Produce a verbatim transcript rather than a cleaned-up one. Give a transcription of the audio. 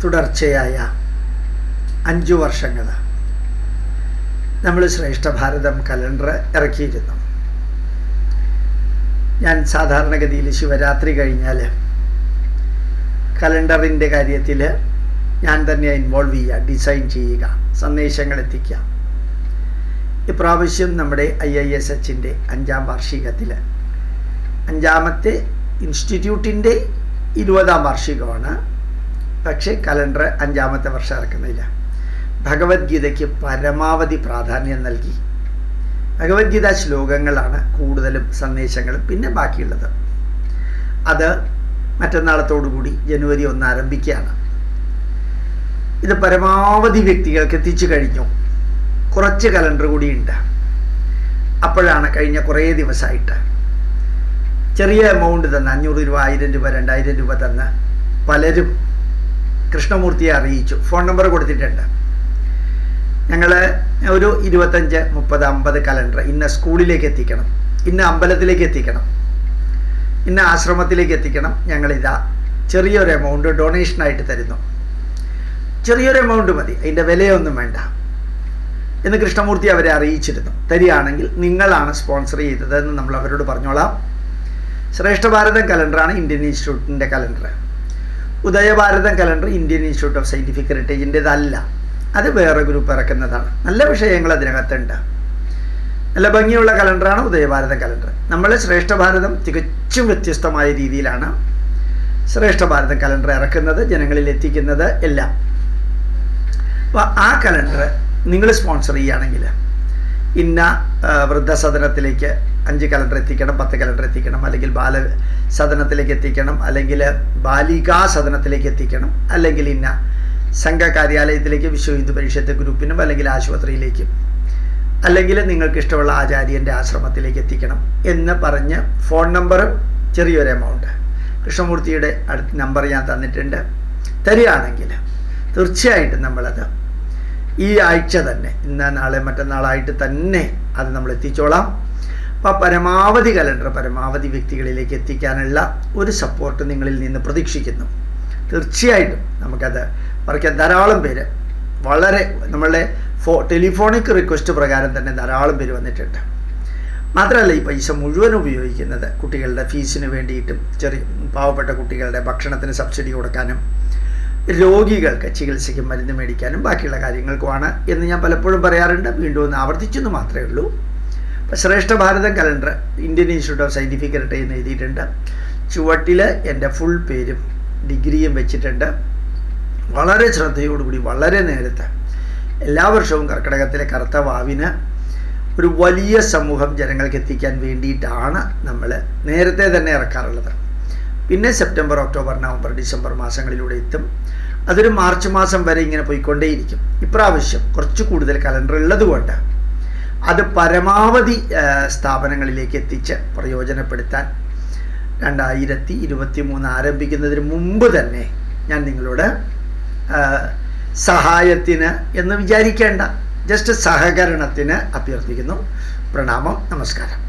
തുടർച്ചയായ അഞ്ചു വർഷങ്ങൾ നമ്മൾ ശ്രേഷ്ഠ ഭാരതം കലണ്ടർ ഇറക്കിയിരുന്നു. ഞാൻ സാധാരണഗതിയിൽ ശിവരാത്രി കഴിഞ്ഞാൽ കലണ്ടറിൻ്റെ കാര്യത്തിൽ ഞാൻ തന്നെ ഇൻവോൾവ് ചെയ്യുക, ഡിസൈൻ ചെയ്യുക, സന്ദേശങ്ങൾ എത്തിക്കുക. ഇപ്രാവശ്യം നമ്മുടെ ഐ ഐ എസ് എച്ചിൻ്റെ അഞ്ചാം വാർഷികത്തിൽ അഞ്ചാമത്തെ ഇൻസ്റ്റിറ്റ്യൂട്ടിൻ്റെ ഇരുപതാം വാർഷികമാണ്. പക്ഷേ കലണ്ടർ അഞ്ചാമത്തെ വർഷം ഇറക്കുന്നില്ല. ഭഗവത്ഗീതയ്ക്ക് പരമാവധി പ്രാധാന്യം നൽകി. ഭഗവത്ഗീത ശ്ലോകങ്ങളാണ് കൂടുതലും സന്ദേശങ്ങളും. പിന്നെ ബാക്കിയുള്ളത് അത് മറ്റന്നാളത്തോടുകൂടി ജനുവരി ഒന്ന് ആരംഭിക്കുകയാണ്. ഇത് പരമാവധി വ്യക്തികൾക്ക് എത്തിച്ചു കഴിഞ്ഞു. കുറച്ച് കലണ്ടർ കൂടിയുണ്ട്. അപ്പോഴാണ് കഴിഞ്ഞ കുറേ ദിവസമായിട്ട് ചെറിയ എമൗണ്ട് തന്ന് അഞ്ഞൂറ് രൂപ, ആയിരം രൂപ, രണ്ടായിരം രൂപ തന്ന് പലരും കൃഷ്ണമൂർത്തിയെ അറിയിച്ചു. ഫോൺ നമ്പർ കൊടുത്തിട്ടുണ്ട്. ഞങ്ങൾ ഒരു ഇരുപത്തഞ്ച് മുപ്പത് അമ്പത് കലണ്ടർ ഇന്ന സ്കൂളിലേക്ക് എത്തിക്കണം, ഇന്ന അമ്പലത്തിലേക്ക് എത്തിക്കണം, ഇന്ന ആശ്രമത്തിലേക്ക് എത്തിക്കണം, ഞങ്ങളിതാ ചെറിയൊരു എമൗണ്ട് ഡൊണേഷനായിട്ട് തരുന്നു. ചെറിയൊരു എമൗണ്ട് മതി, അതിൻ്റെ വിലയൊന്നും വേണ്ട എന്ന് കൃഷ്ണമൂർത്തി അവരെ അറിയിച്ചിരുന്നു. തരികയാണെങ്കിൽ നിങ്ങളാണ് സ്പോൺസർ ചെയ്തതെന്ന് നമ്മൾ അവരോട് പറഞ്ഞോളാം. ശ്രേഷ്ഠ ഭാരതം കലണ്ടറാണ് ഇന്ത്യൻ ഇൻസ്റ്റിറ്റ്യൂട്ടിൻ്റെ calendar. Udayabharatam calendar Indian institute of scientific ഹെറിറ്റേജിൻ്റെതല്ല, അത് വേറെ ഗ്രൂപ്പ് ഇറക്കുന്നതാണ്. നല്ല വിഷയങ്ങൾ അതിനകത്തുണ്ട്. നല്ല ഭംഗിയുള്ള കലണ്ടറാണ് ഉദയഭാരതം കലണ്ടർ. നമ്മൾ ശ്രേഷ്ഠ ഭാരതം തികച്ചും വ്യത്യസ്തമായ രീതിയിലാണ് ശ്രേഷ്ഠ ഭാരതം കലണ്ടർ ഇറക്കുന്നത്, ജനങ്ങളിൽ എത്തിക്കുന്നത് എല്ലാം. അപ്പോൾ ആ കലണ്ടർ നിങ്ങൾ സ്പോൺസർ ചെയ്യുകയാണെങ്കിൽ ഇന്ന വൃദ്ധസദനത്തിലേക്ക് അഞ്ച് കലണ്ടർ എത്തിക്കണം, പത്ത് കലണ്ടർ എത്തിക്കണം, അല്ലെങ്കിൽ ബാല സദനത്തിലേക്ക് എത്തിക്കണം, അല്ലെങ്കിൽ ബാലികാ സദനത്തിലേക്ക് എത്തിക്കണം, അല്ലെങ്കിൽ ഇന്ന സംഘ കാര്യാലയത്തിലേക്ക്, വിശ്വ ഹിന്ദു പരിഷത്ത് ഗ്രൂപ്പിനും അല്ലെങ്കിൽ ആശുപത്രിയിലേക്കും, അല്ലെങ്കിൽ നിങ്ങൾക്ക് ഇഷ്ടമുള്ള ആചാര്യൻ്റെ ആശ്രമത്തിലേക്ക് എത്തിക്കണം എന്ന് പറഞ്ഞ് ഫോൺ നമ്പറും ചെറിയൊരു എമൗണ്ട് കൃഷ്ണമൂർത്തിയുടെ അടുത്ത നമ്പർ ഞാൻ തന്നിട്ടുണ്ട്. തരികയാണെങ്കിൽ തീർച്ചയായിട്ടും നമ്മളത് ഈ ആഴ്ച തന്നെ, ഇന്ന് നാളെ മറ്റന്നാളായിട്ട് തന്നെ അത് നമ്മൾ എത്തിച്ചോളാം. അപ്പോൾ പരമാവധി കലണ്ടർ പരമാവധി വ്യക്തികളിലേക്ക് എത്തിക്കാനുള്ള ഒരു സപ്പോർട്ട് നിങ്ങളിൽ നിന്ന് പ്രതീക്ഷിക്കുന്നു. തീർച്ചയായിട്ടും നമുക്കത് പറയാൻ ധാരാളം പേര് വളരെ നമ്മളുടെ ഫോ ടെലിഫോണിക് റിക്വസ്റ്റ് പ്രകാരം തന്നെ ധാരാളം പേര് വന്നിട്ടുണ്ട്. മാത്രമല്ല ഈ പൈസ മുഴുവൻ ഉപയോഗിക്കുന്നത് കുട്ടികളുടെ ഫീസിന് വേണ്ടിയിട്ടും, ചെറിയ പാവപ്പെട്ട കുട്ടികളുടെ ഭക്ഷണത്തിന് സബ്സിഡി കൊടുക്കാനും, രോഗികൾക്ക് ചികിത്സയ്ക്ക് മരുന്ന് മേടിക്കാനും ബാക്കിയുള്ള കാര്യങ്ങൾക്കുമാണ് എന്ന് ഞാൻ പലപ്പോഴും പറയാറുണ്ട്. വീണ്ടും ഒന്ന് ആവർത്തിച്ചെന്ന് മാത്രമേ ഉള്ളൂ. അപ്പോൾ Shreshta Bharatam calendar Indian institute of scientific heritage എന്ന് എഴുതിയിട്ടുണ്ട്. ചുവട്ടിൽ എൻ്റെ ഫുൾ പേരും ഡിഗ്രിയും വെച്ചിട്ടുണ്ട്. വളരെ ശ്രദ്ധയോടുകൂടി വളരെ നേരത്തെ എല്ലാ വർഷവും കർക്കിടകത്തിലെ കറുത്ത വാവിന് ഒരു വലിയ സമൂഹം ജനങ്ങൾക്ക് എത്തിക്കാൻ വേണ്ടിയിട്ടാണ് നമ്മൾ നേരത്തെ തന്നെ ഇറക്കാറുള്ളത്. പിന്നെ സെപ്റ്റംബർ, ഒക്ടോബർ, നവംബർ, ഡിസംബർ മാസങ്ങളിലൂടെ എത്തും. അതൊരു മാർച്ച് മാസം വരെ ഇങ്ങനെ പോയിക്കൊണ്ടേയിരിക്കും. ഇപ്രാവശ്യം കുറച്ച് കൂടുതൽ കലണ്ടർ ഉള്ളതുകൊണ്ട് അത് പരമാവധി സ്ഥാപനങ്ങളിലേക്ക് എത്തിച്ച് പ്രയോജനപ്പെടുത്താൻ രണ്ടായിരത്തി ഇരുപത്തി മൂന്ന് ആരംഭിക്കുന്നതിന് മുമ്പ് തന്നെ ഞാൻ നിങ്ങളോട് സഹായത്തിന് എന്ന് വിചാരിക്കേണ്ട, ജസ്റ്റ് സഹകരണത്തിന് അഭ്യർത്ഥിക്കുന്നു. പ്രണാമം, നമസ്കാരം.